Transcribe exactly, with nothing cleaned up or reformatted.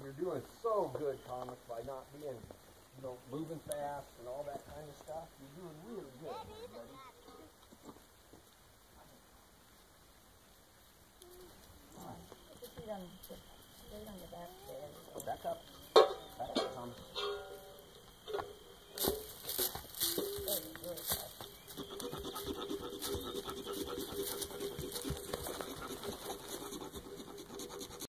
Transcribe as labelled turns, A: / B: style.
A: You're doing so good, Thomas, by not being, you know, moving fast and all that kind of stuff. You're doing really good, buddy.
B: Put your feet on, straight on the back there.
A: Back up. Back up, Thomas.